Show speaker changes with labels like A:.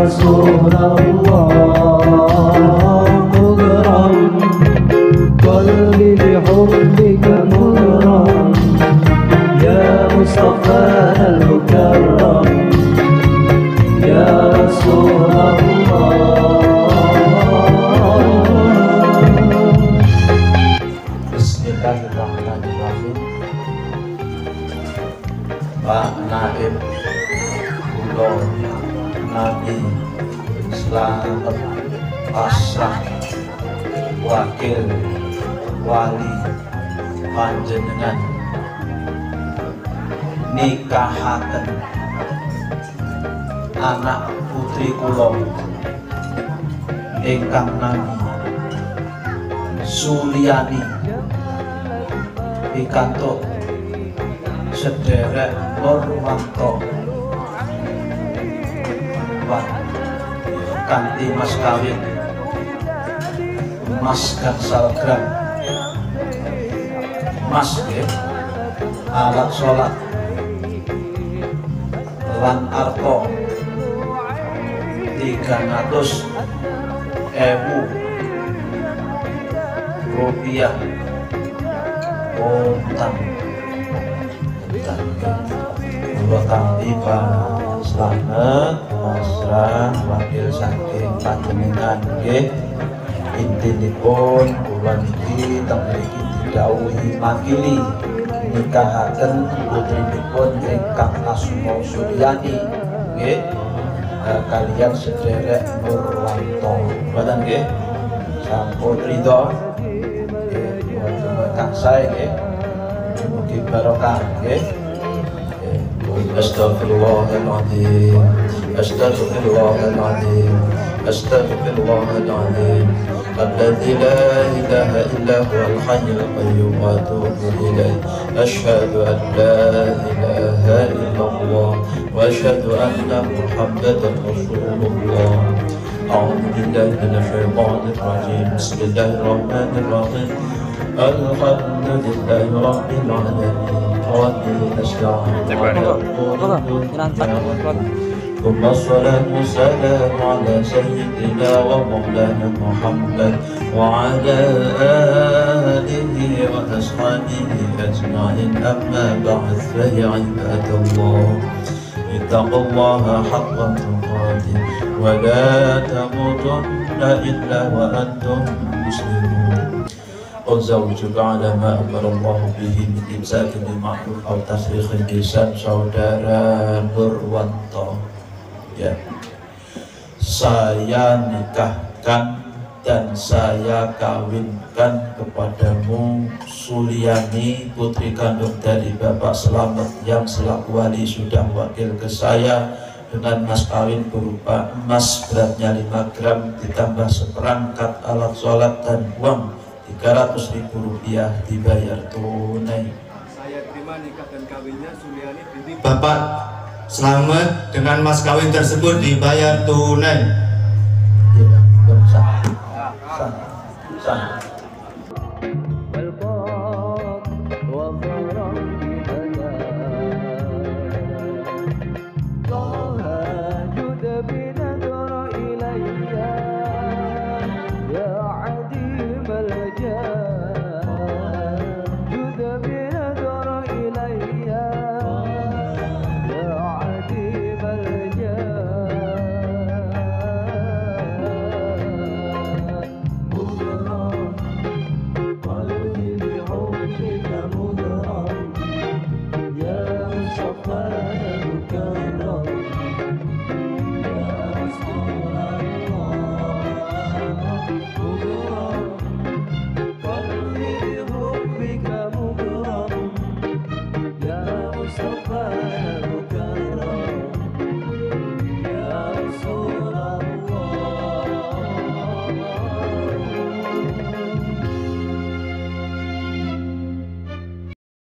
A: رسول الله مغرم، قلبي بحبك مغرم، يا مصطفى المكرم، يا رسول الله.
B: Bismillahirrahmanirrahim. Pak Naib Kulo Nabi Slamet Pasrah Wakil Wali Panjenengan nikahaken anak putri kulo ingkang nami Suliani pikantuk sederek Nurwanto kanthi mas kawin mas gangsal gram mas nggih alat sholat lan arto 300.000 rupiah utang. Kula tampi Pak Slamet pasrah wakil saking panjenengan nggih. Intinipun kula niki teng mriki didhawuhi makili nikahaken putrinipun ingkang asma Suliani nggih kaliyan sederek Nurwanto. Mboten nggih? Sampun ridho nggih kang sae nggih. Mugi barokah nggih. Astaghfirullahaladzim, astaghfirullahaladzim, astaghfirullahaladzim. Alladzi la ilaha illa huwal hayyul qayyum wa atubu ilaih. Asyhadu an la ilaha illallah wa asyhadu anna Muhammadan Rasulullah. A'udzu billahi minasyaitonir rajim. Bismillahirrahmanirrahim. Alhamdulillahi rabbil alamin. ثم الصلاة والسلام على سيدنا ومولانا محمد وعلى آله وأصحابه أجمعين. أما بعد فيا عباد الله اتقوا الله حق تقاته ولا تموتن إلا وأنتم مسلمون. Uzawjuka ala ma amara Allah bihi min imsakin bil ma'ruf aw tasrikhin ihsan. Saudara Nurwanto, ya, saya nikahkan dan saya kawinkan kepadamu Suliani, putri kandung dari Bapak Slamet yang selaku wali sudah wakil ke saya, dengan mas kawin berupa emas beratnya 5 gram ditambah seperangkat alat sholat dan uang 300.000 rupiah dibayar tunai.
C: Saya terima nikah dan kawinnya Suliani binti
D: Bapak Slamet dengan mas kawin tersebut dibayar tunai.
B: Ya, sah.
A: مغرم، يا مصطفى